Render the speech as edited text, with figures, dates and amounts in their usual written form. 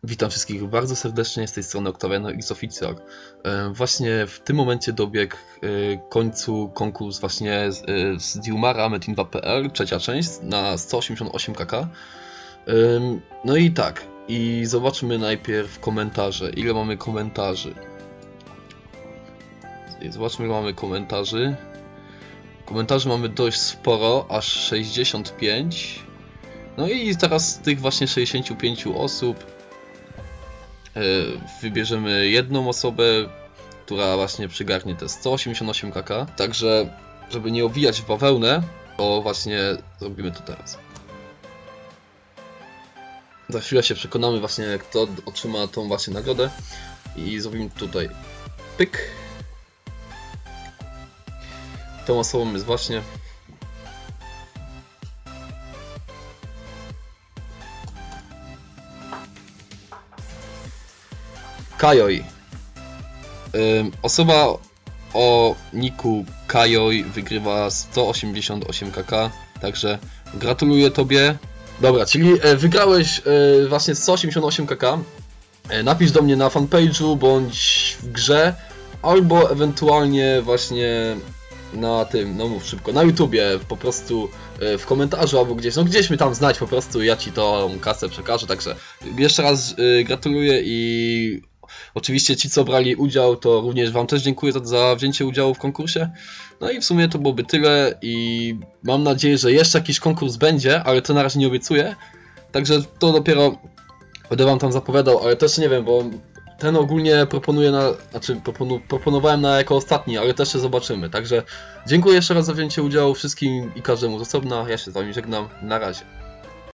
Witam wszystkich bardzo serdecznie z tej strony Octaviano X Official. Właśnie w tym momencie dobiegł końcu konkurs właśnie z Diumara Metin2.pl, trzecia część na 188 kk. No i tak, i zobaczmy najpierw komentarze. Ile mamy komentarzy? Zobaczmy, ile mamy komentarzy. Komentarzy mamy dość sporo, aż 65. No i teraz z tych właśnie 65 osób wybierzemy jedną osobę, która właśnie przygarnie te 188 kk. Także, żeby nie owijać w bawełnę, to właśnie zrobimy to teraz. Za chwilę się przekonamy właśnie, kto otrzyma tą właśnie nagrodę. I zrobimy tutaj pyk. Tą osobą jest właśnie Kajoj. Osoba o niku Kajoj wygrywa 188 kk, także gratuluję tobie. Dobra, czyli wygrałeś właśnie 188 kk. Napisz do mnie na fanpage'u bądź w grze, albo ewentualnie właśnie na tym, no mów szybko, na YouTubie po prostu w komentarzu albo gdzieś, no gdzieś mi tam znać po prostu, ja ci tą kasę przekażę, także jeszcze raz gratuluję i oczywiście ci, co brali udział, to również wam też dziękuję za wzięcie udziału w konkursie. No i w sumie to byłoby tyle i mam nadzieję, że jeszcze jakiś konkurs będzie, ale to na razie nie obiecuję. Także to dopiero będę wam tam zapowiadał, ale też nie wiem, bo ten ogólnie proponuję proponowałem jako ostatni, ale też się zobaczymy. Także dziękuję jeszcze raz za wzięcie udziału wszystkim i każdemu z osobna. Ja się z wami żegnam. Na razie.